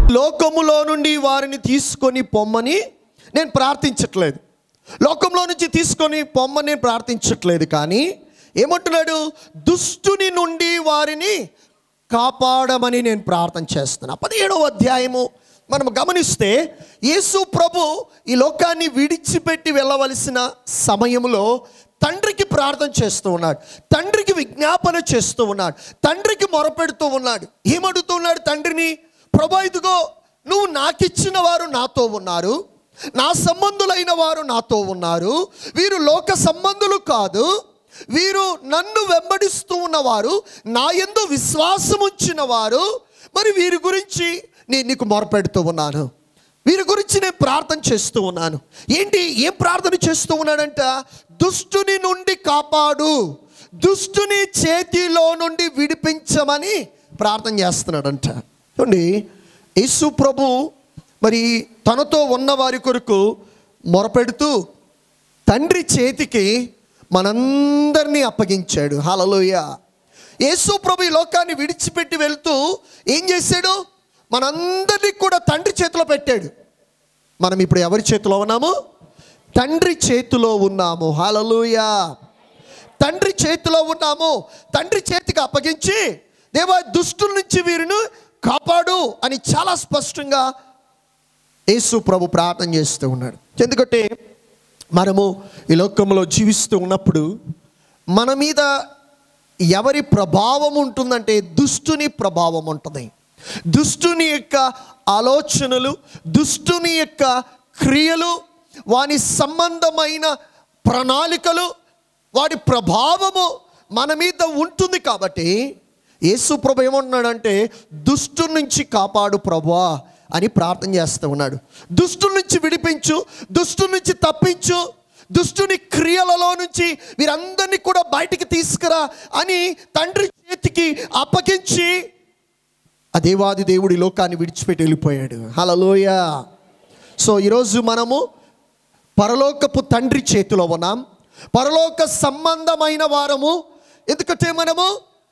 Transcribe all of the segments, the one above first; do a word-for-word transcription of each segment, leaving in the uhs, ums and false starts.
లోకములో నుండి వారిని తీసుకొని పొమ్మని నేను ప్రార్థించట్లేదు, లోకంలో నుంచి తీసుకొని పొమ్మని నేను ప్రార్థించట్లేదు. కానీ ఏమంటున్నాడు? దుష్టుని నుండి వారిని కాపాడమని నేను ప్రార్థన చేస్తున్నా. పదిహేడవ అధ్యాయము మనం గమనిస్తే యేసు ప్రభు ఈ లోకాన్ని విడిచిపెట్టి వెళ్ళవలసిన సమయంలో తండ్రికి ప్రార్థన చేస్తూ ఉన్నాడు, తండ్రికి విజ్ఞాపన చేస్తూ ఉన్నాడు, తండ్రికి మొరపెడుతూ ఉన్నాడు. ఏమడుగుతూ ఉన్నాడు తండ్రిని? ప్రభు, ఇదిగో నువ్వు నాకిచ్చిన వారు నాతో ఉన్నారు, నా సంబంధులైన వారు నాతో ఉన్నారు, వీరు లోక సంబంధులు కాదు, వీరు నన్ను వెంబడిస్తూ ఉన్నవారు, నా యందు విశ్వాసం ఉంచిన వారు. మరి వీరి గురించి నేను నీకు మొరపెడుతూ ఉన్నాను, వీరి గురించి నేను ప్రార్థన చేస్తూ ఉన్నాను. ఏంటి, ఏం ప్రార్థన చేస్తూ ఉన్నాడంట? దుష్టుని నుండి కాపాడు, దుష్టుని చేతిలో నుండి విడిపించమని ప్రార్థన చేస్తున్నాడంట. చూడండి, యేసు ప్రభు మరి తనతో ఉన్న వారి కొరకు మొరపెడుతూ తండ్రి చేతికి మనందరినీ అప్పగించాడు. హల్లెలూయా. యేసు ప్రభు ఈ లోకాన్ని విడిచిపెట్టి వెళ్తూ ఏం చేశాడు? మనందరినీ కూడా తండ్రి చేతిలో పెట్టాడు. మనం ఇప్పుడు ఎవరి చేతిలో ఉన్నాము? తండ్రి చేతిలో ఉన్నాము. హల్లెలూయా. తండ్రి చేతిలో ఉన్నాము. తండ్రి చేతికి అప్పగించి, దేవా దుష్టుల నుంచి వీరిని కాపాడు అని చాలా స్పష్టంగా యేసు ప్రభు ప్రార్థన చేస్తూ ఉన్నాడు. ఎందుకంటే మనము ఈ లోకంలో జీవిస్తూ ఉన్నప్పుడు మన మీద ఎవరి ప్రభావం ఉంటుందంటే దుష్టుని ప్రభావం ఉంటుంది. దుష్టుని యొక్క ఆలోచనలు, దుష్టుని యొక్క క్రియలు, వాని సంబంధమైన ప్రణాళికలు, వాడి ప్రభావము మన మీద ఉంటుంది. కాబట్టి యేసు ప్రభు ఏమంటున్నాడంటే, దుష్టుని నుంచి కాపాడు ప్రభువా అని ప్రార్థన చేస్తూ ఉన్నాడు. దుష్టుల నుంచి విడిపించు, దుష్టుల నుంచి తప్పించు, దుష్టుని క్రియలలో నుంచి వీరందరినీ కూడా బయటికి తీసుకురా అని తండ్రి చేతికి అప్పగించి ఆ దేవాది దేవుడి లోకాన్ని విడిచిపెట్టి వెళ్ళిపోయాడు. హల్లెలూయా. సో ఈరోజు మనము పరలోకపు తండ్రి చేతిలో ఉన్నాం, పరలోక సంబంధమైన వారము. ఎందుకంటే మనము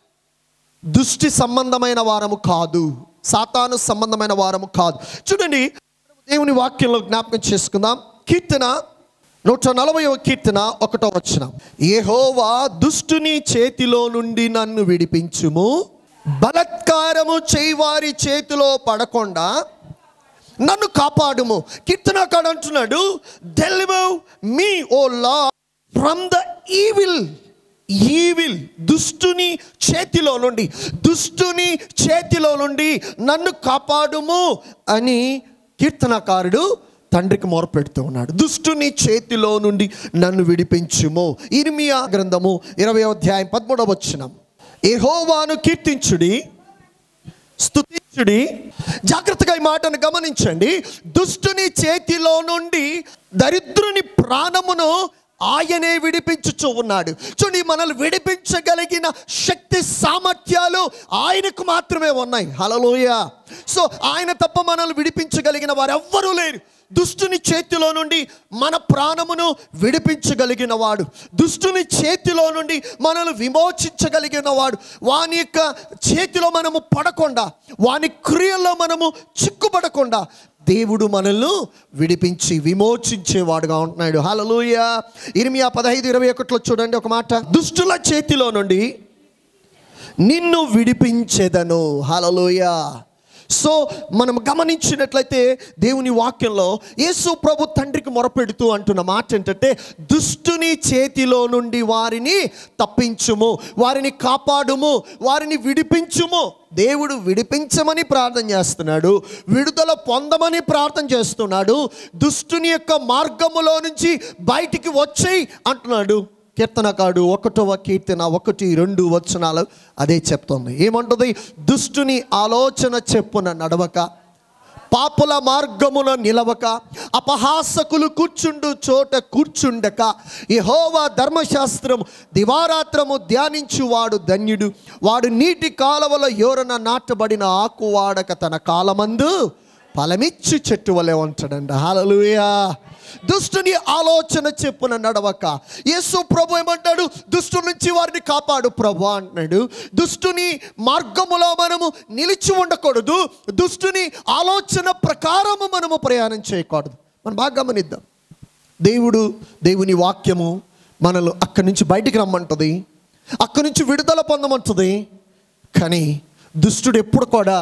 దుష్టి సంబంధమైన వారము కాదు, సాతాను సంబంధమైన వారము కాదు. చూడండి, దేవుని వాక్యంలో జ్ఞాపకం చేసుకుందాం. కీర్తన నూట నలభైవ కీర్తన ఒకటో వచనం, యెహోవా దుష్టుని చేతిలో నుండి నన్ను విడిపించుము, బలత్కారము చేయవారి చేతిలో పడకుండా నన్ను కాపాడుము. కీర్తనకారుడు అంటున్నాడు, deliver me O Lord from the evil. Evil, దుష్టుని చేతిలో నుండి, దుష్టుని చేతిలో నుండి నన్ను కాపాడుము అని కీర్తనకారుడు తండ్రికి మొరపెడుతూ ఉన్నాడు. దుష్టుని చేతిలో నుండి నన్ను విడిపించుము. ఇర్మియా గ్రంథము ఇరవై అధ్యాయం పదమూడవ వచనం, యెహోవాను కీర్తించుడి, స్తుతించుడి. జాగ్రత్తగా ఈ మాటను గమనించండి. దుష్టుని చేతిలో నుండి దరిద్రుని ప్రాణమును ఆయనే విడిపించుచూ ఉన్నాడు. చూడండి, మనల్ని విడిపించగలిగిన శక్తి సామర్థ్యాలు ఆయనకు మాత్రమే ఉన్నాయి. హల్లెలూయా. సో ఆయన తప్ప మనల్ని విడిపించగలిగిన వారు ఎవ్వరూ లేరు. దుష్టుని చేతిలో నుండి మన ప్రాణమును విడిపించగలిగిన వాడు, దుష్టుని చేతిలో నుండి మనల్ని విమోచించగలిగిన వాడు, వాని యొక్క చేతిలో మనము పడకుండా, వాని క్రియల్లో మనము చిక్కుపడకుండా దేవుడు మనల్ని విడిపించి విమోచించేవాడుగా ఉంటున్నాడు. హల్లెలూయా. ఇర్మియా పదహైదు ఇరవై ఒకటిలో చూడండి ఒక మాట, దుష్టుల చేతిలో నుండి నిన్ను విడిపించెదను. హల్లెలూయా. సో మనం గమనించినట్లయితే దేవుని వాక్యంలో యేసు ప్రభు తండ్రికి మొరపెడుతూ అంటున్న మాట ఏంటంటే, దుష్టుని చేతిలో నుండి వారిని తప్పించుము, వారిని కాపాడుము, వారిని విడిపించుము. దేవుడు విడిపించమని ప్రార్థన చేస్తున్నాడు, విడుదల పొందమని ప్రార్థన చేస్తున్నాడు. దుష్టుని యొక్క మార్గములో నుంచి బయటికి వచ్చేయి అంటున్నాడు. కీర్తనకారుడు ఒకటవ కీర్తన ఒకటి రెండు వచనాలు అదే చెప్తుంది. ఏమంటుంది? దుష్టుని ఆలోచన చెప్పున నడవక, పాపుల మార్గమున నిలవక, అపహాసకులు కూర్చుండు చోట కూర్చుండక, యెహోవా ధర్మశాస్త్రము దివారాత్రము ధ్యానించువాడు ధన్యుడు. వాడు నీటి కాలవల యోరన నాటబడిన ఆకు వాడక తన కాలమందు ఫలమిచ్చి చెట్టు వలె ఉంటాడండి. హల్లెలూయా. దుష్టుని ఆలోచన చెప్పున నడవక. యేసు ప్రభు ఏమంటాడు? దుష్టు నుంచి వారిని కాపాడు ప్రభు అంటున్నాడు. దుష్టుని మార్గములో మనము నిలిచి ఉండకూడదు. దుష్టుని ఆలోచన ప్రకారము మనము ప్రయాణం చేయకూడదు. మనం బాగా గమనిద్దాం. దేవుడు, దేవుని వాక్యము మనల్ని అక్కడి నుంచి బయటికి రమ్మంటుంది, అక్కడి నుంచి విడుదల పొందమంటుంది. కానీ దుష్టుడు ఎప్పుడు కూడా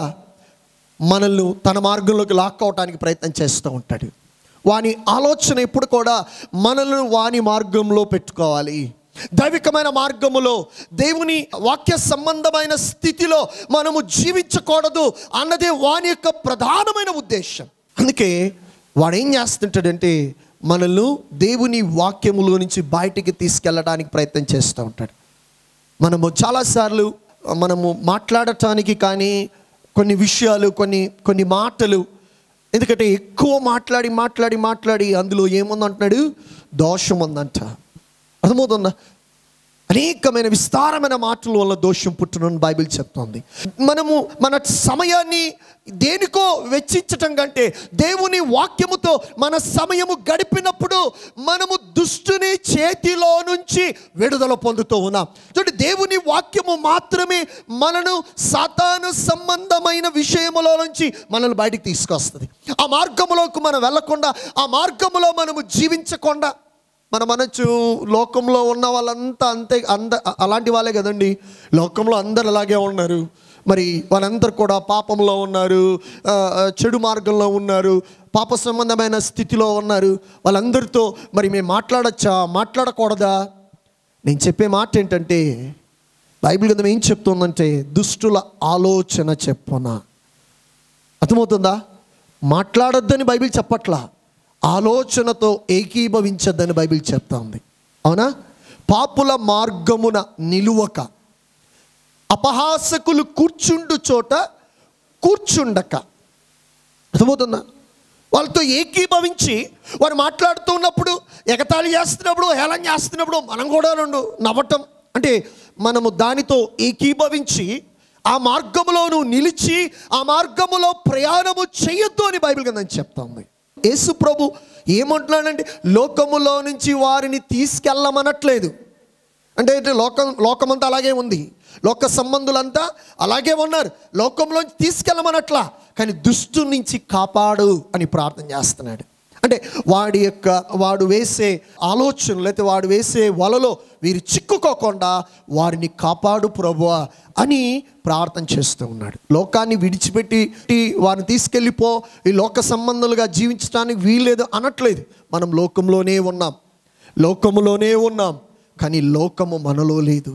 మనల్ని తన మార్గంలోకి లాక్కోవటానికి ప్రయత్నం చేస్తూ ఉంటాడు. వాని ఆలోచన ఎప్పుడు కూడా మనల్ని వాని మార్గంలో పెట్టుకోవాలి. దైవికమైన మార్గములో, దేవుని వాక్య సంబంధమైన స్థితిలో మనము జీవించకూడదు అన్నదే వాని యొక్క ప్రధానమైన ఉద్దేశం. అందుకే వాడు ఏం చేస్తుంటాడంటే మనల్ని దేవుని వాక్యములో నుంచి బయటికి తీసుకెళ్ళడానికి ప్రయత్నం చేస్తూ ఉంటాడు. మనము చాలాసార్లు మనము మాట్లాడటానికి కానీ కొన్ని విషయాలు, కొన్ని కొన్ని మాటలు, ఎందుకంటే ఎక్కువ మాట్లాడి మాట్లాడి మాట్లాడి అందులో ఏముందంటున్నాడు? దోషం ఉందంట. అర్థమవుతుందా? అనేకమైన విస్తారమైన మాటల వల్ల దోషం పుట్టునని బైబిల్ చెప్తోంది. మనము మన సమయాన్ని దేనికో వెచ్చించటం కంటే దేవుని వాక్యముతో మన సమయము గడిపినప్పుడు మనము దుష్టుని చేతిలో నుంచి విడుదల పొందుతూ ఉన్నాం. చూడండి, దేవుని వాక్యము మాత్రమే మనను సాతాను సంబంధమైన విషయములో నుంచి మనల్ని బయటికి తీసుకొస్తుంది. ఆ మార్గములోకి మనం వెళ్ళకుండా, ఆ మార్గములో మనము జీవించకుండా, మనం అనొచ్చు లోకంలో ఉన్న వాళ్ళంతా అంతే అంద అలాంటి వాళ్ళే కదండి. లోకంలో అందరు అలాగే ఉన్నారు. మరి వాళ్ళందరూ కూడా పాపంలో ఉన్నారు, చెడు మార్గంలో ఉన్నారు, పాప సంబంధమైన స్థితిలో ఉన్నారు. వాళ్ళందరితో మరి మేము మాట్లాడచ్చా, మాట్లాడకూడదా? నేను చెప్పే మాట ఏంటంటే, బైబిల్ గ్రంథం ఏం చెప్తుందంటే దుష్టుల ఆలోచన చెప్పునా. అర్థమవుతుందా? మాట్లాడొద్దని బైబిల్ చెప్పట్లా, ఆలోచనతో ఏకీభవించద్దని బైబిల్ చెప్తా ఉంది. అవునా? పాపుల మార్గమున నిలువక, అపహాసకులు కూర్చుండు చోట కూర్చుండక. అర్థమవుతుందా? వాళ్ళతో ఏకీభవించి వారు మాట్లాడుతూ ఉన్నప్పుడు, ఎగతాళి చేస్తున్నప్పుడు, హేళన చేస్తున్నప్పుడు మనం కూడా రెండు నవ్వటం అంటే మనము దానితో ఏకీభవించి ఆ మార్గములోను నిలిచి ఆ మార్గములో ప్రయాణము చేయొద్దు అని బైబిల్ గ్రంథం చెప్తా ఉంది. యేసు ప్రభు ఏమంటున్నాడంటే లోకములో నుంచి వారిని తీసుకెళ్ళమనట్లేదు. అంటే లోకం లోకమంతా అలాగే ఉంది, లోక సంబంధులంతా అలాగే ఉన్నారు, లోకంలోంచి తీసుకెళ్ళమనట్లా. కానీ దుష్టు నుంచి కాపాడు అని ప్రార్థన చేస్తున్నాడు. అంటే వాడి యొక్క వాడు వేసే ఆలోచనలు లేకపోతే వాడు వేసే వలలో వీరు చిక్కుకోకుండా వారిని కాపాడు ప్రభువా అని ప్రార్థన చేస్తూ ఉన్నాడు. లోకాన్ని విడిచిపెట్టి వారిని తీసుకెళ్ళిపో, ఈ లోక సంబంధాలుగా జీవించడానికి వీల్లేదు అనట్లేదు. మనం లోకంలోనే ఉన్నాం, లోకములోనే ఉన్నాం, కానీ లోకము మనలో లేదు,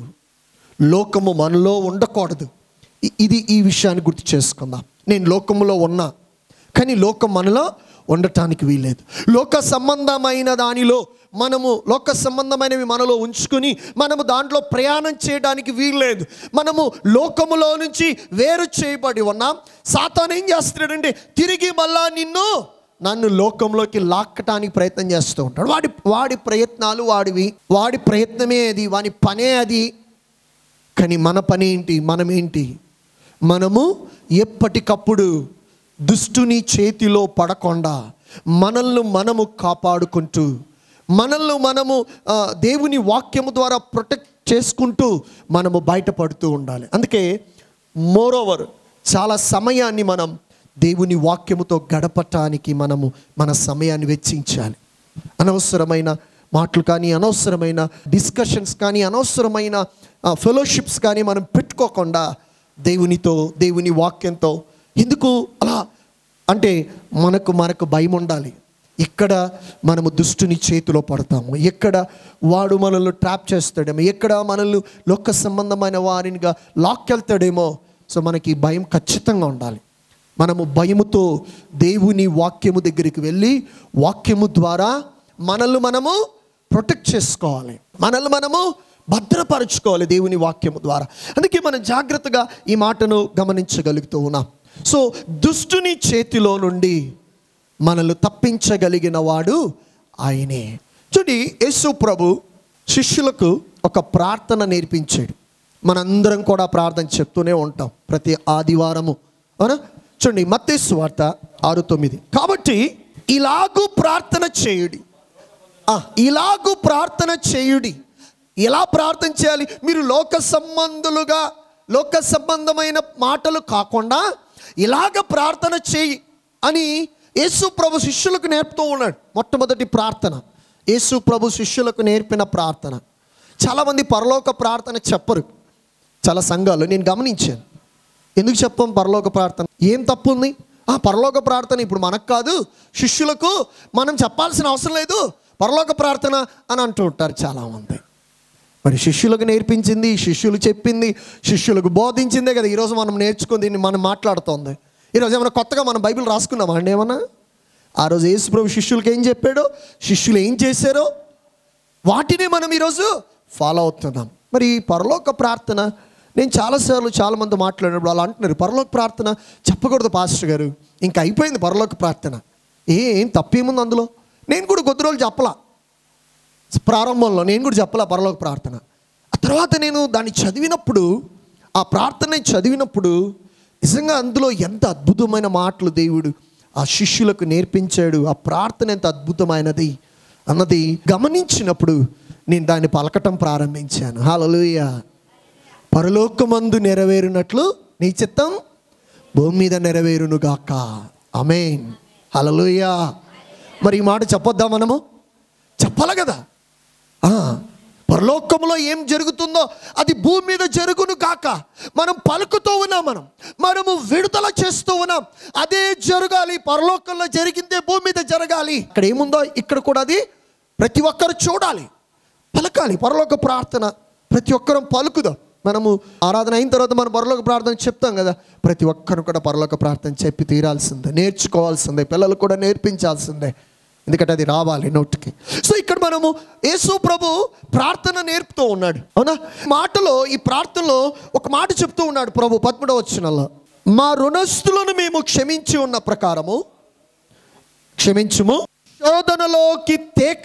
లోకము మనలో ఉండకూడదు. ఇది ఈ విషయాన్ని గుర్తు చేసుకుందాం. నేను లోకములో ఉన్నా, కానీ లోకం మనలో ఉండటానికి వీల్లేదు. లోక సంబంధమైన దానిలో మనము లోక సంబంధమైనవి మనలో ఉంచుకొని మనము దాంట్లో ప్రయాణం చేయడానికి వీల్లేదు. మనము లోకములో నుంచి వేరు చేయబడి ఉన్నాం. సాతాను ఏం చేస్తున్నాడంటే తిరిగి మళ్ళా నిన్ను నన్ను లోకంలోకి లాక్కటానికి ప్రయత్నం చేస్తూ ఉంటాడు. వాడి వాడి ప్రయత్నాలు వాడివి, వాడి ప్రయత్నమే అది, వాడి పనే అది. కానీ మన పని ఏంటి? మనమేంటి? మనము ఎప్పటికప్పుడు దుష్టుని చేతిలో పడకుండా మనల్ని మనము కాపాడుకుంటూ, మనల్ని మనము దేవుని వాక్యము ద్వారా ప్రొటెక్ట్ చేసుకుంటూ మనము బయటపడుతూ ఉండాలి. అందుకే మోరోవర్ చాలా సమయాన్ని మనం దేవుని వాక్యముతో గడపటానికి మనము మన సమయాన్ని వెచ్చించాలి. అనవసరమైన మాటలు కానీ, అనవసరమైన డిస్కషన్స్ కానీ, అనవసరమైన ఫెలోషిప్స్ కానీ మనం పెట్టుకోకుండా దేవునితో, దేవుని వాక్యంతో. ఎందుకు అలా అంటే మనకు మనకు భయం ఉండాలి. ఎక్కడ మనము దుష్టుని చేతిలో పడతాము, ఎక్కడ వాడు మనల్ని ట్రాప్ చేస్తాడేమో, ఎక్కడ మనల్ని లోక సంబంధమైన వారినిగా లాక్కెళ్తాడేమో. సో మనకి భయం ఖచ్చితంగా ఉండాలి. మనము భయముతో దేవుని వాక్యము దగ్గరికి వెళ్ళి వాక్యము ద్వారా మనల్ని మనము ప్రొటెక్ట్ చేసుకోవాలి, మనల్ని మనము భద్రపరచుకోవాలి దేవుని వాక్యము ద్వారా. అందుకే మనం జాగ్రత్తగా ఈ మాటను గమనించగలుగుతూ ఉన్నాం. సో దుష్టుని చేతిలో నుండి మనల్ని తప్పించగలిగిన వాడు ఆయనే. చూడండి, యేసు ప్రభు శిష్యులకు ఒక ప్రార్థన నేర్పించాడు. మనందరం కూడా ప్రార్థన చెప్తూనే ఉంటాం ప్రతి ఆదివారము, అవునా? చూడండి మత్తయి సువార్త ఆరు తొమ్మిది. కాబట్టి ఇలాగూ ప్రార్థన చేయుడి, ఇలాగూ ప్రార్థన చేయుడి. ఎలా ప్రార్థన చేయాలి? మీరు లోక సంబంధులుగా లోక సంబంధమైన మాటలు కాకుండా ఇలాగ ప్రార్థన చేయి అని యేసు ప్రభు శిష్యులకు నేర్పుతూ ఉన్నాడు. మొట్టమొదటి ప్రార్థన యేసు ప్రభు శిష్యులకు నేర్పిన ప్రార్థన. చాలామంది పరలోక ప్రార్థన చెప్పరు. చాలా సంఘాలు నేను గమనించాను. ఎందుకు చెప్పం పరలోక ప్రార్థన? ఏం తప్పు ఉంది? ఆ పరలోక ప్రార్థన ఇప్పుడు మనకు కాదు, శిష్యులకు మనం చెప్పాల్సిన అవసరం లేదు పరలోక ప్రార్థన అని అంటూ ఉంటారు చాలామంది. మరి శిష్యులకు నేర్పించింది, శిష్యులు చెప్పింది, శిష్యులకు బోధించిందే కదా ఈరోజు మనం నేర్చుకుని దీన్ని మనం మాట్లాడుతోంది. ఈరోజు ఏమైనా కొత్తగా మనం బైబిల్ రాసుకున్నామా అండి? ఏమన్నా ఆ రోజు యేసు ప్రభు శిష్యులకి ఏం చెప్పాడో, శిష్యులు ఏం చేశారో వాటిని మనం ఈరోజు ఫాలో అవుతున్నాం. మరి ఈ పరలోక ప్రార్థన నేను చాలాసార్లు చాలామంది మాట్లాడినప్పుడు వాళ్ళు అంటున్నారు, పరలోక ప్రార్థన చెప్పకూడదు పాస్టర్ గారు, ఇంకా అయిపోయింది పరలోక ప్రార్థన, ఏం తప్పేముంది అందులో? నేను కూడా కొద్ది రోజులు చెప్పలా, ప్రారంభంలో నేను కూడా చెప్పలా పరలోక ప్రార్థన. ఆ తర్వాత నేను దాన్ని చదివినప్పుడు, ఆ ప్రార్థన చదివినప్పుడు నిజంగా అందులో ఎంత అద్భుతమైన మాటలు దేవుడు ఆ శిష్యులకు నేర్పించాడు, ఆ ప్రార్థన ఎంత అద్భుతమైనది అన్నది గమనించినప్పుడు నేను దాన్ని పలకటం ప్రారంభించాను. హల్లెలూయా. పరలోకమందు నెరవేరునట్లు నీ చిత్తం భూమి మీద నెరవేరునుగాక. ఆమేన్. హల్లెలూయా. మరి ఈ మాట చెప్పొద్దా? మనము చెప్పాలి కదా. పరలోకంలో ఏం జరుగుతుందో అది భూమి మీద జరుగును కాక మనం పలుకుతూ ఉన్నాం, మనం మనము విడుదల చేస్తూ ఉన్నాం. అదే జరగాలి, పరలోకంలో జరిగిందే భూమి మీద జరగాలి. ఇక్కడ ఏముందో ఇక్కడ కూడా అది ప్రతి ఒక్కరు చూడాలి, పలకాలి. పరలోక ప్రార్థన ప్రతి ఒక్కరం పలుకుదాం. మనము ఆరాధన అయిన తర్వాత మనం పరలోక ప్రార్థన చెప్తాం కదా, ప్రతి ఒక్కరు కూడా పరలోక ప్రార్థన చెప్పి తీరాల్సిందే, నేర్చుకోవాల్సిందే, పిల్లలు కూడా నేర్పించాల్సిందే, ఎందుకంటే అది రావాలి నోటికి. సో ఇక్కడ మనము యేసు ప్రభు ప్రార్థన నేర్పుతూ ఉన్నాడు. అవునా? మాటలో ఈ ప్రార్థనలో ఒక మాట చెప్తూ ఉన్నాడు ప్రభు పదమూడవ వచనంలో, మా రుణస్థులను మేము క్షమించి ఉన్న ప్రకారము క్షమించుము, శోధనలోకి తేక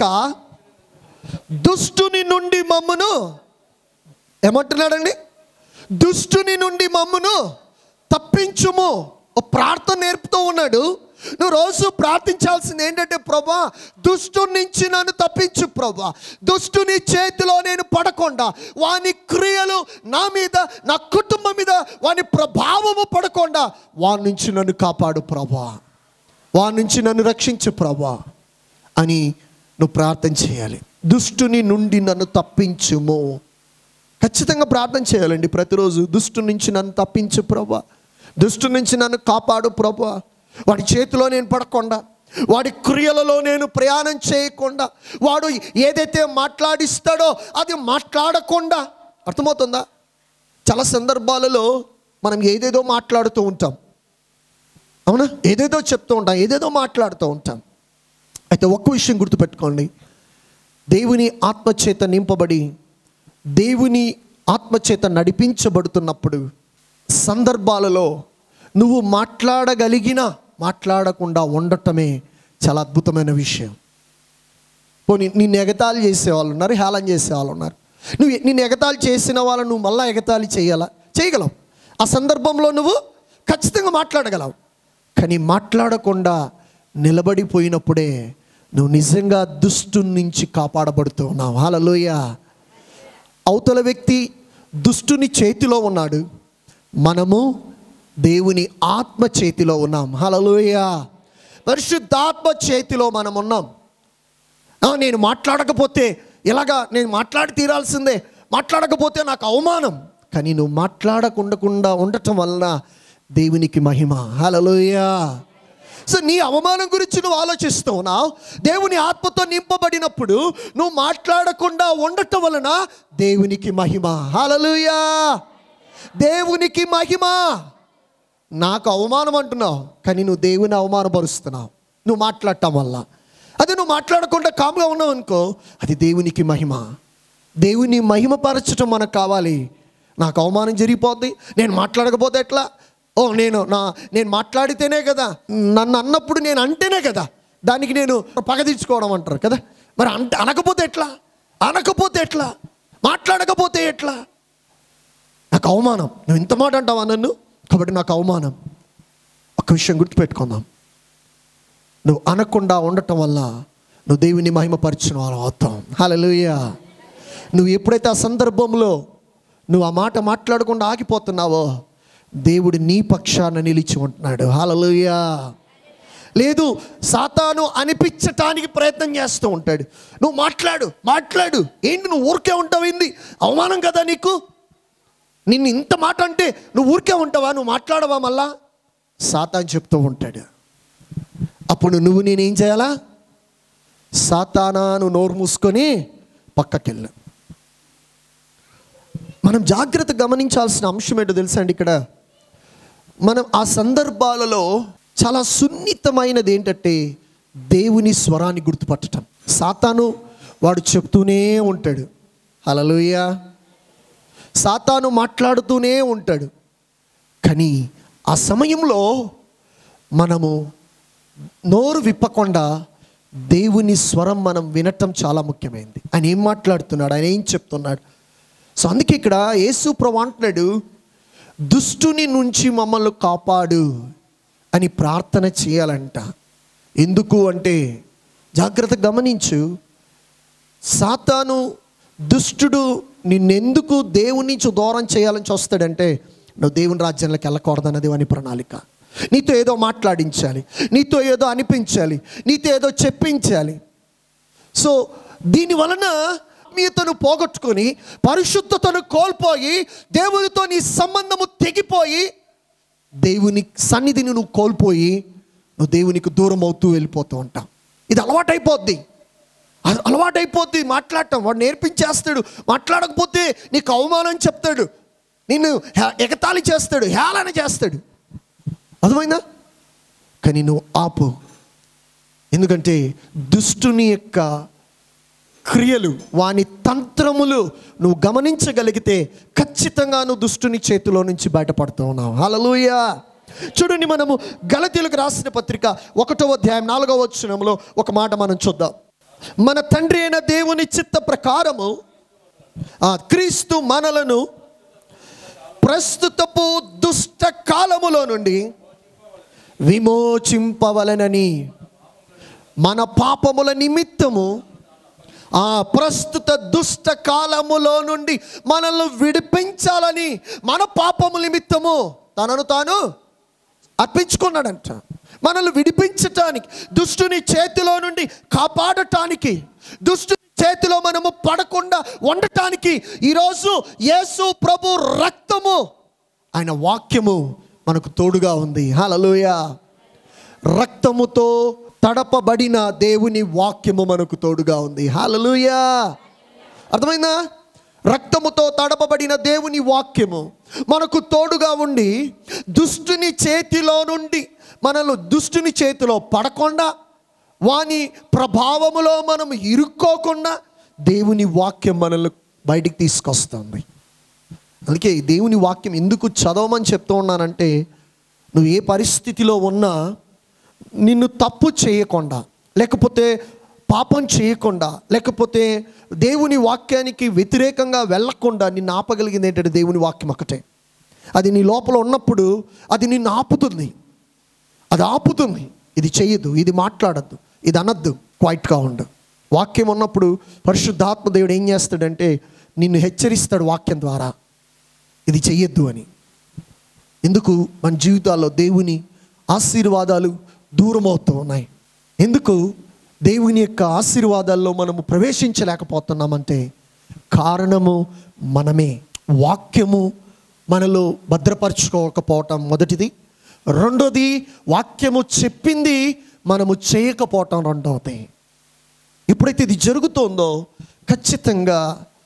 దుష్టుని నుండి మమ్మును, ఏమంటున్నాడండి? దుష్టుని నుండి మమ్మును తప్పించుము. ఓ ప్రార్థన నేర్పుతూ ఉన్నాడు. నువ్వు రోజు ప్రార్థించాల్సింది ఏంటంటే, ప్రభా దుష్టుని నుంచి నన్ను తప్పించు ప్రభా, దుష్టుని చేతిలో నేను పడకుండా, వాని క్రియలు నా మీద నా కుటుంబం మీద వాని ప్రభావము పడకుండా వాని నుంచి నన్ను కాపాడు ప్రభా, వాని నుంచి నన్ను రక్షించు ప్రభా అని నువ్వు ప్రార్థన చేయాలి. దుష్టుని నుండి నన్ను తప్పించుము. ఖచ్చితంగా ప్రార్థన చేయాలండి ప్రతిరోజు. దుష్టు నుంచి నన్ను తప్పించు ప్రభా, దుష్టు నుంచి నన్ను కాపాడు ప్రభా, వాడి చేతిలో నేను పడకుండా, వాడి క్రియలలో నేను ప్రయాణం చేయకుండా, వాడు ఏదైతే మాట్లాడిస్తాడో అది మాట్లాడకుండా. అర్థమవుతుందా? చాలా సందర్భాలలో మనం ఏదేదో మాట్లాడుతూ ఉంటాం, అవునా? ఏదేదో చెప్తూ ఉంటాం, ఏదేదో మాట్లాడుతూ ఉంటాం. అయితే ఒక్క విషయం గుర్తుపెట్టుకోండి, దేవుని ఆత్మచేత నింపబడి దేవుని ఆత్మచేత నడిపించబడుతున్నప్పుడు సందర్భాలలో నువ్వు మాట్లాడగలిగిన మాట్లాడకుండా ఉండటమే చాలా అద్భుతమైన విషయం. పోనీ నిన్ను ఎగతాళి చేసేవాళ్ళు ఉన్నారు, హేళన చేసేవాళ్ళు ఉన్నారు. నువ్వు నిన్ను ఎగతాళి చేసిన వాళ్ళని నువ్వు మళ్ళీ ఎగతాళి చేయాలా? చేయగలవు. ఆ సందర్భంలో నువ్వు ఖచ్చితంగా మాట్లాడగలవు. కానీ మాట్లాడకుండా నిలబడిపోయినప్పుడే నువ్వు నిజంగా దుష్టుని నుంచి కాపాడబడుతూ ఉన్నావు. హల్లెలూయా. అవతల వ్యక్తి దుష్టుని చేతిలో ఉన్నాడు, మనము దేవుని ఆత్మ చేతిలో ఉన్నాం. హల్లెలూయా. పరిశుద్ధాత్మ చేతిలో మనం ఉన్నాం. నేను మాట్లాడకపోతే ఇలాగా, నేను మాట్లాడి తీరాల్సిందే, మాట్లాడకపోతే నాకు అవమానం. కానీ నువ్వు మాట్లాడకుండా ఉండటం వలన దేవునికి మహిమ. హల్లెలూయా. సో నీ అవమానం గురించి నువ్వు ఆలోచిస్తూ ఉన్నావు. దేవుని ఆత్మతో నింపబడినప్పుడు నువ్వు మాట్లాడకుండా ఉండటం వలన దేవునికి మహిమ. హల్లెలూయా. దేవునికి మహిమ. నాకు అవమానం అంటున్నావు, కానీ నువ్వు దేవుని అవమానపరుస్తున్నావు నువ్వు మాట్లాడటం వల్ల. అదే నువ్వు మాట్లాడకుండా కామ్గా ఉన్నావు అనుకో, అది దేవునికి మహిమ. దేవుని మహిమపరచడం మనకు కావాలి. నాకు అవమానం జరిగిపోద్ది, నేను మాట్లాడకపోతే ఎట్లా? ఓ నేను నా నేను మాట్లాడితేనే కదా, నన్ను అన్నప్పుడు నేను అంటేనే కదా దానికి నేను పగ తీర్చుకోవడం అంటారు కదా. మరి అంటే అనకపోతే ఎట్లా? అనకపోతే ఎట్లా? మాట్లాడకపోతే ఎట్లా? నాకు అవమానం. నువ్వు ఇంత మాట అంటావా నన్ను, కాబట్టి నాకు అవమానం. ఒక విషయం గుర్తుపెట్టుకుందాం, నువ్వు అనకుండా ఉండటం వల్ల నువ్వు దేవుని మహిమపరిచిన వాళ్ళు అవుతాం. హల్లెలూయా. నువ్వు ఎప్పుడైతే ఆ సందర్భంలో నువ్వు ఆ మాట మాట్లాడకుండా ఆగిపోతున్నావో దేవుడు నీ పక్షాన నిలిచి ఉంటున్నాడు. హల్లెలూయా. లేదు, సాతాను అనిపించటానికి ప్రయత్నం చేస్తూ ఉంటాడు. నువ్వు మాట్లాడు మాట్లాడు ఏంటి నువ్వు ఊరికే ఉంటావు, ఏంది అవమానం కదా నీకు, నిన్ను ఇంత మాట అంటే నువ్వు ఊరికే ఉంటావా, నువ్వు మాట్లాడవా, మళ్ళా సాతాను చెప్తూ ఉంటాడు. అప్పుడు నువ్వు నేనేం చేయాలా? సాతానా నువ్వు నోరు మూసుకొని పక్కకెళ్ళు. మనం జాగ్రత్త గమనించాల్సిన అంశం ఏంటో తెలుసా అండి, ఇక్కడ మనం ఆ సందర్భాలలో చాలా సున్నితమైనది ఏంటంటే దేవుని స్వరాన్ని గుర్తుపట్టడం. సాతాను వాడు చెప్తూనే ఉంటాడు. హల్లెలూయా. సాతాను మాట్లాడుతూనే ఉంటాడు. కానీ ఆ సమయంలో మనము నోరు విప్పకుండా దేవుని స్వరం మనం వినటం చాలా ముఖ్యమైనది. ఆయన ఏం మాట్లాడుతున్నాడు, ఆయన ఏం చెప్తున్నాడు. సో అందుకే ఇక్కడ యేసు ప్రభువు అంటున్నాడు, దుష్టుని నుంచి మమ్మల్ని కాపాడు అని ప్రార్థన చేయాలంట. ఎందుకు అంటే జాగ్రత్త గమనించు, సాతాను దుష్టుడు నిన్నెందుకు దేవుని నుంచి దూరం చేయాలని చూస్తాడంటే నువ్వు దేవుని రాజ్యంలోకి వెళ్ళకూడదన్నది వాని ప్రణాళిక. నీతో ఏదో మాట్లాడించాలి, నీతో ఏదో అనిపించాలి, నీతో ఏదో చెప్పించాలి. సో దీని వలన ఆత్మీయతను పోగొట్టుకొని పరిశుద్ధతను కోల్పోయి దేవునితో నీ సంబంధము తెగిపోయి దేవుని సన్నిధిని నువ్వు కోల్పోయి నువ్వు దేవునికి దూరం అవుతూ వెళ్ళిపోతూ ఉంటావు. ఇది అలవాటైపోద్ది, అలవాటైపోద్ది మాట్లాడటం. వాడు నేర్పించేస్తాడు, మాట్లాడకపోతే నీకు అవమానం చెప్తాడు, నిన్ను ఎగతాళి చేస్తాడు, హేళన చేస్తాడు. అర్థమైందా? కానీ నువ్వు ఆపు. ఎందుకంటే దుష్టుని యొక్క క్రియలు, వాని తంత్రములు నువ్వు గమనించగలిగితే ఖచ్చితంగా నువ్వు దుష్టుని చేతిలో నుంచి బయటపడుతూ ఉన్నావు. హల్లెలూయా. చూడండి, మనము గలతీయులకు రాసిన పత్రిక ఒకటో అధ్యాయం నాలుగవ వచనంలో ఒక మాట మనం చూద్దాం. మన తండ్రి అయిన దేవుని చిత్త ప్రకారము ఆ క్రీస్తు మనలను ప్రస్తుతపు దుష్ట కాలములో నుండి విమోచింపవలెనని, మన పాపముల నిమిత్తము ఆ ప్రస్తుత దుష్ట కాలములో నుండి మనల్ని విడిపించాలని మన పాపముల నిమిత్తము తనను తాను అర్పించుకున్నాడంట. మనల్ని విడిపించటానికి, దుష్టుని చేతిలో నుండి కాపాడటానికి, దుష్టుని చేతిలో మనము పడకుండా ఉండటానికి ఈరోజు యేసు ప్రభు రక్తము, ఆయన వాక్యము మనకు తోడుగా ఉంది. హల్లెలూయా. రక్తముతో తడపబడిన దేవుని వాక్యము మనకు తోడుగా ఉంది. హల్లెలూయా. అర్థమైందా? రక్తముతో తడపబడిన దేవుని వాక్యము మనకు తోడుగా ఉండి దుష్టుని చేతిలో నుండి మనల్ని దుష్టుని చేతిలో పడకుండా, వాని ప్రభావములో మనం ఇరుక్కోకుండా దేవుని వాక్యం మనల్ని బయటికి తీసుకొస్తుంది. అందుకే దేవుని వాక్యం ఎందుకు చదవమని చెప్తూ ఉన్నానంటే, నువ్వు ఏ పరిస్థితిలో ఉన్నా నిన్ను తప్పు చేయకుండా, లేకపోతే పాపం చేయకుండా, లేకపోతే దేవుని వాక్యానికి వ్యతిరేకంగా వెళ్ళకుండా నిన్ను ఆపగలిగింది ఏంటంటే దేవుని వాక్యం ఒకటే. అది నీ లోపల ఉన్నప్పుడు అది నిన్ను ఆపుతుంది, అది ఆపుతుంది. ఇది చెయ్యదు, ఇది మాట్లాడద్దు, ఇది అనద్దు, క్వైట్గా ఉండు. వాక్యం ఉన్నప్పుడు పరిశుద్ధాత్మ దేవుడు ఏం చేస్తాడంటే నిన్ను హెచ్చరిస్తాడు వాక్యం ద్వారా, ఇది చెయ్యొద్దు అని. ఎందుకు మన జీవితాల్లో దేవుని ఆశీర్వాదాలు దూరం అవుతూ ఉన్నాయి? ఎందుకు దేవుని యొక్క ఆశీర్వాదాల్లో మనము ప్రవేశించలేకపోతున్నామంటే కారణము మనమే. వాక్యము మనలో భద్రపరచుకోకపోవటం మొదటిది. రెండోది, వాక్యము చెప్పింది మనము చేయకపోవటం రెండవది. ఎప్పుడైతే ఇది జరుగుతుందో ఖచ్చితంగా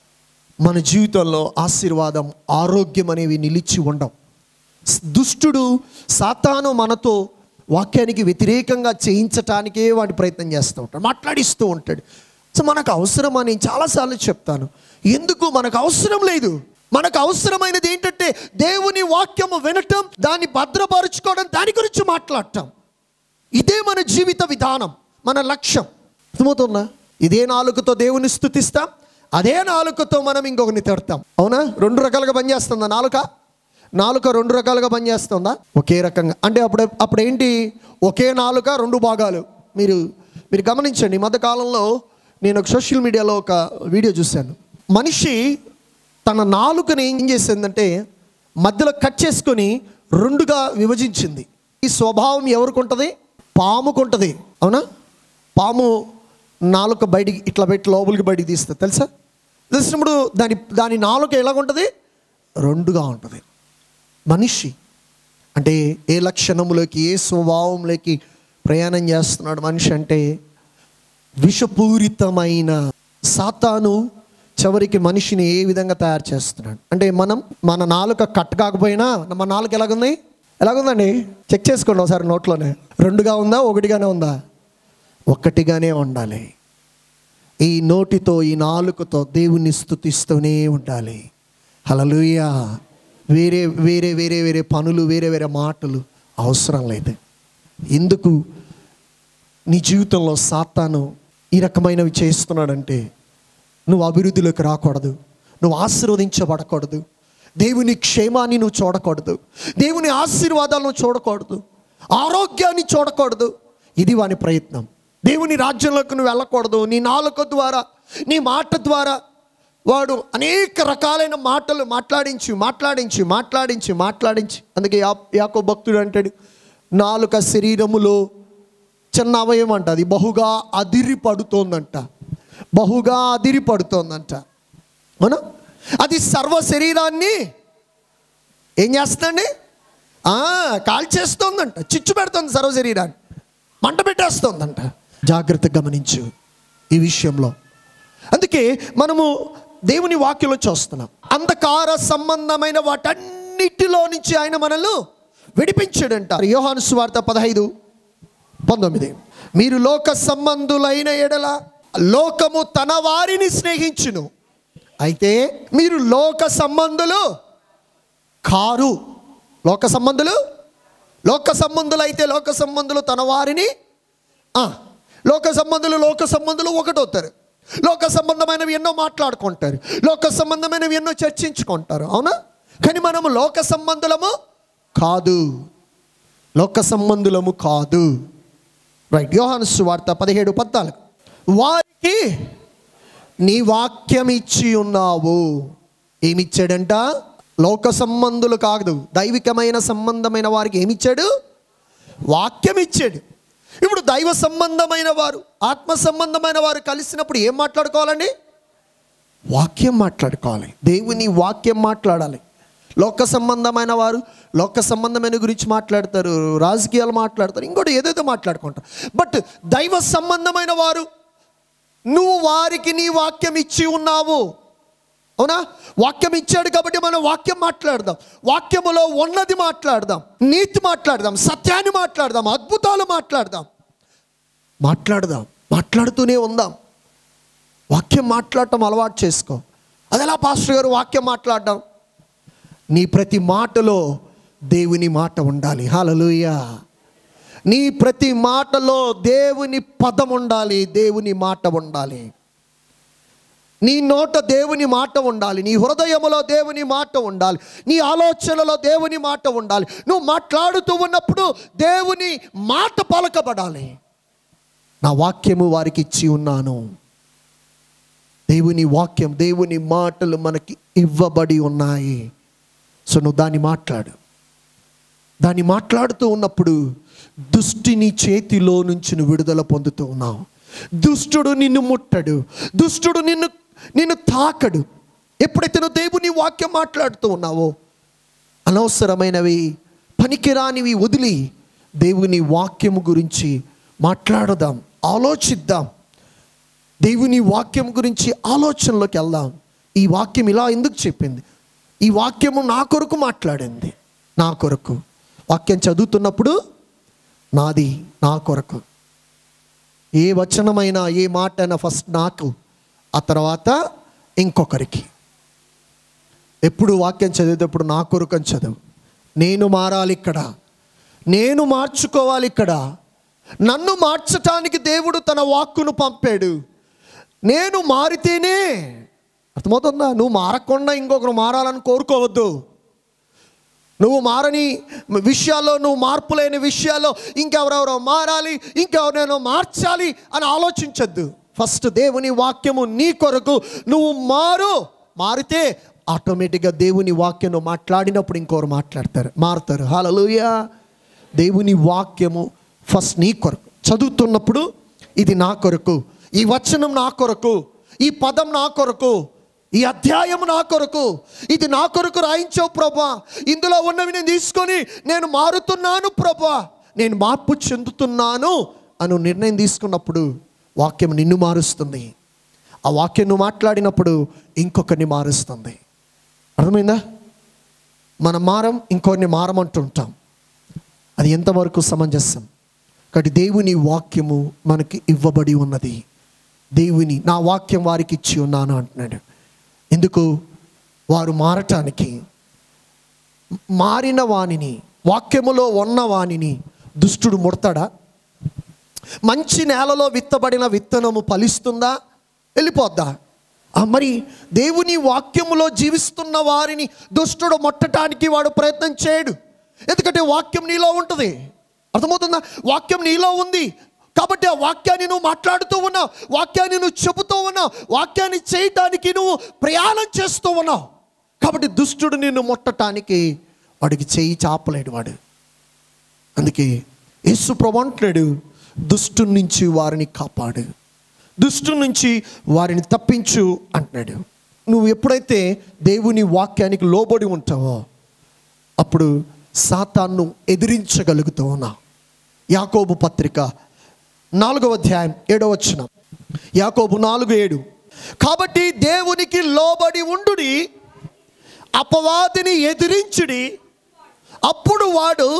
మన జీవితంలో ఆశీర్వాదం, ఆరోగ్యం అనేవి నిలిచి ఉండవు. దుష్టుడు సాతాను మనతో వాక్యానికి వ్యతిరేకంగా చేయించటానికే వాడి ప్రయత్నం చేస్తూ ఉంటాడు, మాట్లాడిస్తూ ఉంటాడు. సో మనకు అవసరమా? నేను చాలాసార్లు చెప్తాను, ఎందుకు మనకు అవసరం లేదు. మనకు అవసరమైనది ఏంటంటే దేవుని వాక్యము వినటం, దాన్ని భద్రపరుచుకోవడం, దాని గురించి మాట్లాడటం. ఇదే మన జీవిత విధానం, మన లక్ష్యం. అర్థమవుతుందా? ఇదే నాలుకతో దేవుని స్తుతిస్తాం, అదే నాలుకతో మనం ఇంకొకరిని తిడతాం. అవునా? రెండు రకాలుగా పనిచేస్తుందా నాలుక? నాలుక రెండు రకాలుగా పనిచేస్తుందా? ఒకే రకంగా. అంటే అప్పుడు అప్పుడు ఏంటి, ఒకే నాలుక రెండు భాగాలు. మీరు మీరు గమనించండి, ఈ మధ్య కాలంలో నేను ఒక సోషల్ మీడియాలో ఒక వీడియో చూశాను. మనిషి తన నాలుకని ఏం చేసిందంటే మధ్యలో కట్ చేసుకొని రెండుగా విభజించింది. ఈ స్వభావం ఎవరికి ఉంటుంది? పాముకు ఉంటుంది. అవునా? పాము నాలుక బయటికి ఇట్లా పెట్టి లోపలికి బయటికి తీస్తుంది, తెలుసా? తెలిసినప్పుడు దాని దాని నాలుక ఎలాగుంటుంది? రెండుగా ఉంటుంది. మనిషి అంటే ఏ లక్షణములోకి, ఏ స్వభావంలోకి ప్రయాణం చేస్తున్నాడు మనిషి అంటే? విషపూరితమైన సాతాను చివరికి మనిషిని ఏ విధంగా తయారు చేస్తున్నాడు అంటే, మనం మన నాలుక కట్ కాకపోయినా మన నాలుక ఎలాగుంది? ఎలాగుందండి? చెక్ చేసుకోండి ఒకసారి నోట్లోనే. రెండుగా ఉందా, ఒకటిగానే ఉందా? ఒక్కటిగానే ఉండాలి. ఈ నోటితో, ఈ నాలుకతో దేవుని స్తుతిస్తూనే ఉండాలి. హల్లెలూయా. వేరే వేరే వేరే వేరే పనులు, వేరే వేరే మాటలు అవసరం లేదు. ఎందుకు నీ జీవితంలో సాతాను ఈ రకమైనవి చేస్తున్నాడంటే, నువ్వు అభివృద్ధిలోకి రాకూడదు, నువ్వు ఆశీర్వదించబడకూడదు, దేవుని క్షేమాన్ని నువ్వు చూడకూడదు, దేవుని ఆశీర్వాదాలను చూడకూడదు, ఆరోగ్యాన్ని చూడకూడదు. ఇది వాని ప్రయత్నం. దేవుని రాజ్యంలోకి నువ్వు వెళ్ళకూడదు. నీ నాలుక ద్వారా, నీ మాట ద్వారా వాడు అనేక రకాలైన మాటలు మాట్లాడించి మాట్లాడించి మాట్లాడించి మాట్లాడించి అందుకే యా యాకోబు భక్తుడు అంటాడు, నాలుక శరీరములో చిన్న అవయవం అంట, అది బహుగా అదిరి పడుతోందంట, బహుగా అదిరి పడుతోందంట. అవునా? అది సర్వ శరీరాన్ని ఏం చేస్తుందండి? కాల్చేస్తోందంట, చిచ్చు పెడుతుంది, సర్వ శరీరాన్ని మంట పెట్టేస్తోందంట. జాగ్రత్తగా గమనించు ఈ విషయంలో. అందుకే మనము దేవుని వాక్యంలో చూస్తున్నాం, అంధకార సంబంధమైన వాటన్నిటిలో నుంచి ఆయన మనల్ని విడిపించాడంట. యోహాను సువార్త పదహైదు పంతొమ్మిది, మీరు లోక సంబంధులైన ఎడల లోకము తన వారిని స్నేహించును, అయితే మీరు లోక సంబంధులు కారు. లోక సంబంధులు లోక సంబంధులు అయితే లోక సంబంధులు తన వారిని, లోక సంబంధులు లోక సంబంధులు ఒకటవుతారు. లోక సంబంధమైనవి ఎన్నో మాట్లాడుకుంటారు, లోక సంబంధమైనవి ఎన్నో చర్చించుకుంటారు. అవునా? కానీ మనము లోక సంబంధులము కాదు, లోక సంబంధులము కాదు. రైట్. యోహాను సువార్త పదిహేడు పద్నాలుగు, వారికి నీ వాక్యం ఇచ్చి ఉన్నావు. ఏమిచ్చాడంట? లోక సంబంధులు కాదు, దైవికమైన సంబంధమైన వారికి ఏమిచ్చాడు? వాక్యం ఇచ్చాడు. ఇప్పుడు దైవ సంబంధమైన వారు, ఆత్మ సంబంధమైన వారు కలిసినప్పుడు ఏం మాట్లాడుకోవాలండి? వాక్యం మాట్లాడుకోవాలి, దేవుని వాక్యం మాట్లాడాలి. లోక సంబంధమైన వారు లోక సంబంధమైన గురించి మాట్లాడతారు, రాజకీయాలు మాట్లాడతారు, ఇంకోటి ఏదైతే మాట్లాడుకుంటారు. బట్ దైవ సంబంధమైన వారు, నువ్వు వారికి నీ వాక్యం ఇచ్చి ఉన్నావు. అవునా? వాక్యం ఇచ్చాడు కాబట్టి మనం వాక్యం మాట్లాడదాం, వాక్యములో ఉన్నది మాట్లాడదాం, నీతి మాట్లాడదాం, సత్యాన్ని మాట్లాడదాం, అద్భుతాలు మాట్లాడదాం, మాట్లాడదాం మాట్లాడుతూనే ఉందాం. వాక్యం మాట్లాడటం అలవాటు చేసుకో. అది ఎలా పాస్టర్ గారు వాక్యం మాట్లాడడం? నీ ప్రతి మాటలో దేవుని మాట ఉండాలి. హల్లెలూయా. నీ ప్రతి మాటలో దేవుని పదం ఉండాలి, దేవుని మాట ఉండాలి. నీ నోట దేవుని మాట ఉండాలి, నీ హృదయములో దేవుని మాట ఉండాలి, నీ ఆలోచనలో దేవుని మాట ఉండాలి. నువ్వు మాట్లాడుతూ ఉన్నప్పుడు దేవుని మాట పలకబడాలి. నా వాక్యము వారికి ఇచ్చి ఉన్నాను. దేవుని వాక్యం, దేవుని మాటలు మనకి ఇవ్వబడి ఉన్నాయి. సో నువ్వు దాన్ని మాట్లాడు. దాన్ని మాట్లాడుతూ ఉన్నప్పుడు దుష్టుని చేతిలో నుంచి నువ్వు విడుదల పొందుతూ ఉన్నావు. దుష్టుడు నిన్ను ముట్టడు, దుష్టుడు నిన్ను నిన్ను తాకడు. ఎప్పుడైతే నువ్వు దేవుని వాక్యం మాట్లాడుతూ ఉన్నావో, అనవసరమైనవి పనికిరానివి వదిలి దేవుని వాక్యము గురించి మాట్లాడదాం, ఆలోచిద్దాం. దేవుని వాక్యం గురించి ఆలోచనలోకి వెళ్దాం. ఈ వాక్యం ఇలా ఎందుకు చెప్పింది? ఈ వాక్యము నా కొరకు మాట్లాడింది, నా కొరకు. వాక్యం చదువుతున్నప్పుడు నాది, నా కొరకు. ఏ వచనమైనా, ఏ మాట అయినా ఫస్ట్ నాకు, ఆ తర్వాత ఇంకొకరికి. ఎప్పుడు వాక్యం చదివేటప్పుడు నా కొరకు అని చదువు. నేను మారాలి ఇక్కడ, నేను మార్చుకోవాలి ఇక్కడ. నన్ను మార్చటానికి దేవుడు తన వాక్కును పంపాడు. నేను మారితేనే, అర్థమవుతుందా? నువ్వు మారకుండా ఇంకొకరు మారాలని కోరుకోవద్దు. నువ్వు మారని విషయాల్లో, నువ్వు మార్పు లేని విషయాల్లో ఇంకెవరెవరో మారాలి, ఇంకెవరైనా మార్చాలి అని ఆలోచించద్దు. ఫస్ట్ దేవుని వాక్యము నీ కొరకు నువ్వు మారు. మారితే ఆటోమేటిక్గా దేవుని వాక్యం మాట్లాడినప్పుడు ఇంకోరు మాట్లాడతారు, మారుతారు. హల్లెలూయా. దేవుని వాక్యము ఫస్ట్ నీ కొరకు చదువుతున్నప్పుడు ఇది నా కొరకు, ఈ వచనం నా కొరకు, ఈ పదం నా కొరకు, ఈ అధ్యాయం నా కొరకు, ఇది నా కొరకు రాయించావు ప్రభా, ఇందులో ఉన్నవి నేను తీసుకొని నేను మారుతున్నాను ప్రభా, నేను మార్పు చెందుతున్నాను అను నిర్ణయం తీసుకున్నప్పుడు వాక్యం నిన్ను మారుస్తుంది. ఆ వాక్యం నువ్వు మాట్లాడినప్పుడు ఇంకొకరిని మారుస్తుంది. అర్థమైందా? మనం మారం, ఇంకొకరిని మారమంటుంటాం. అది ఎంతవరకు సమంజసం? కాబట్టి దేవుని వాక్యము మనకి ఇవ్వబడి ఉన్నది. దేవుని నా వాక్యం వారికి ఇచ్చి ఉన్నాను అంటున్నాడు. ఎందుకు? వారు మారటానికి. మారిన వాణిని, వాక్యములో ఉన్న వాణిని దుష్టుడు ముడతాడా? మంచి నేలలో విత్తబడిన విత్తనము ఫలిస్తుందా? వెళ్ళిపోద్దా? మరి దేవుని వాక్యములో జీవిస్తున్న వారిని దుష్టుడు ముట్టడానికి వాడు ప్రయత్నం చేయడు. ఎందుకంటే వాక్యం నీలో ఉంటుంది. అర్థమవుతుందా? వాక్యం నీలో ఉంది కాబట్టి ఆ వాక్యాన్ని నువ్వు మాట్లాడుతూ ఉన్నావు, వాక్యాన్ని నువ్వు చెబుతూ ఉన్నావు, వాక్యాన్ని చేయటానికి నువ్వు ప్రయాణం చేస్తూ ఉన్నావు. కాబట్టి దుష్టుడు నిన్ను ముట్టడానికి వాడికి చేయి చాపలేడు వాడు. అందుకే యేసు ప్రభువు అంటున్నాడు, దుష్టుని నుంచి వారిని కాపాడు, దుష్టుని నుంచి వారిని తప్పించు అంటున్నాడు. నువ్వు ఎప్పుడైతే దేవుని వాక్యానికి లోబడి ఉంటావో అప్పుడు సాతాన్ను ఎదిరించగలుగుతూ ఉన్నావు. యాకోబు పత్రిక నాలుగవ అధ్యాయం ఏడవ వచనం, యాకోబు నాలుగు ఏడు. కాబట్టి దేవునికి లోబడి ఉండుడి, అపవాదిని ఎదిరించుడి, అప్పుడు వాడు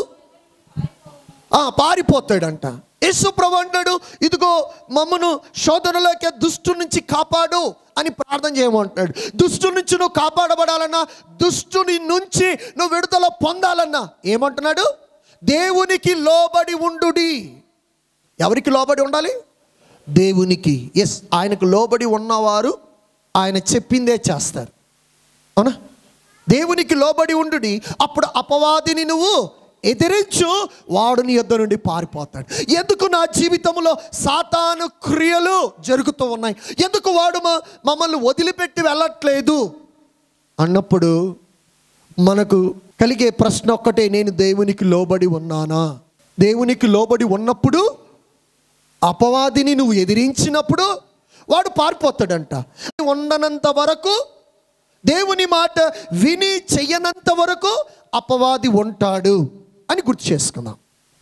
పారిపోతాడంట. యేసు ప్రభువు అంటాడు, ఇదిగో మమ్మను శోధనలోకి దుష్టు నుంచి కాపాడు అని ప్రార్థన చేయమంటున్నాడు. దుష్టు నుంచి నువ్వు కాపాడబడాలన్నా, దుష్టుని నుంచి నువ్వు విడుదల పొందాలన్నా ఏమంటున్నాడు? దేవునికి లోబడి ఉండుడి. ఎవరికి లోబడి ఉండాలి? దేవునికి. ఎస్, ఆయనకు లోబడి ఉన్నవారు ఆయన చెప్పిందే చేస్తారు. అవునా? దేవునికి లోబడి ఉండుడి, అప్పుడు అపవాదిని నువ్వు ఎదిరించు, వాడు నీ యొద్ద నుండి పారిపోతాడు. ఎందుకు నా జీవితంలో సాతాను క్రియలు జరుగుతూ ఉన్నాయి, ఎందుకు వాడు మమ్మల్ని వదిలిపెట్టి వెళ్ళట్లేదు అన్నప్పుడు మనకు కలిగే ప్రశ్న ఒక్కటే, నేను దేవునికి లోబడి ఉన్నానా? దేవునికి లోబడి ఉన్నప్పుడు అపవాదిని నువ్వు ఎదిరించినప్పుడు వాడు పారిపోతాడంట. ఉండనంత వరకు, దేవుని మాట విని చెయ్యనంత వరకు అపవాది ఉంటాడు అని గుర్తు చేసుకుందాం.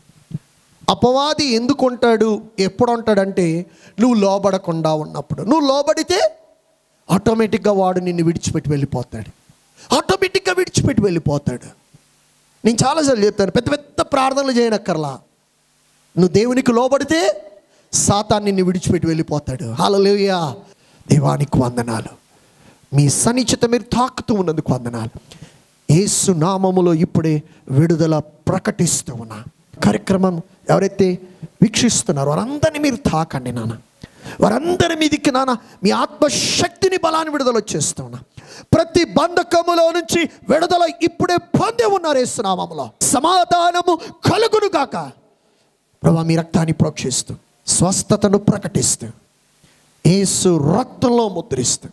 అపవాది ఎందుకు ఉంటాడు, ఎప్పుడు ఉంటాడంటే నువ్వు లోబడకుండా ఉన్నప్పుడు. నువ్వు లోబడితే ఆటోమేటిక్గా వాడు నిన్ను విడిచిపెట్టి వెళ్ళిపోతాడు, ఆటోమేటిక్గా విడిచిపెట్టి వెళ్ళిపోతాడు. నేను చాలాసార్లు చెప్తాను, పెద్ద పెద్ద ప్రార్థనలు చేయనక్కర్లా, నువ్వు దేవునికి లోబడితే సాతాను నిన్ను విడిచిపెట్టి వెళ్ళిపోతాడు. హల్లెలూయా. దేవానికి వందనాలు. మీ సన్నిహిత మీరు తాకుతూ ఉన్నందుకు వందనాలు. యేసు నామములో ఇప్పుడే విడుదల ప్రకటిస్తూ ఉన్నా. కార్యక్రమం ఎవరైతే వీక్షిస్తున్నారో వారందరినీ మీరు తాకండి నాన్న, వారందరి మీదికి నాన్న మీ ఆత్మశక్తిని బలాన్ని విడుదల వచ్చేస్తున్నా. ప్రతి బంధకములో నుంచి విడుదల ఇప్పుడే పొందే ఉన్నారు యేసు నామములో. సమాధానము కలుగును గాక. ప్రభువా, మీ రక్తాన్ని ప్రోక్షిస్తూ, స్వస్థతను ప్రకటిస్తూ, యేసు రక్తంలో ముద్రిస్తూ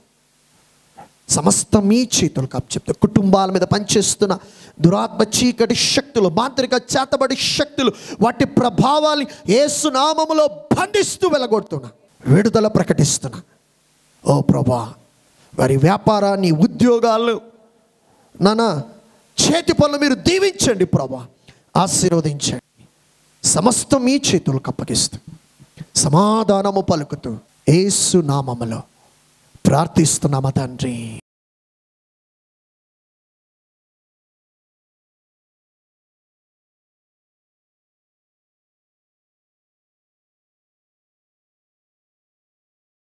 సమస్త మీ చేతులకు అప్పచెప్తే, కుటుంబాల మీద పనిచేస్తున్న దురాత్మ చీకటి శక్తులు, మాంత్రిక చేతబడి శక్తులు, వాటి ప్రభావాన్ని యేసు నామములో బంధిస్తూ వెలగొడుతున్నా, విడుదల ప్రకటిస్తున్నా. ఓ ప్రభా, వారి వ్యాపారాన్ని, ఉద్యోగాలు, నానా చేతి పనులు మీరు దీవించండి ప్రభా, ఆశీర్వదించండి. సమస్తం మీ చేతులకు అప్పగిస్తూ సమాధానము పలుకుతూ యేసు నామములో ప్రార్థిస్తున్నాము తండ్రి.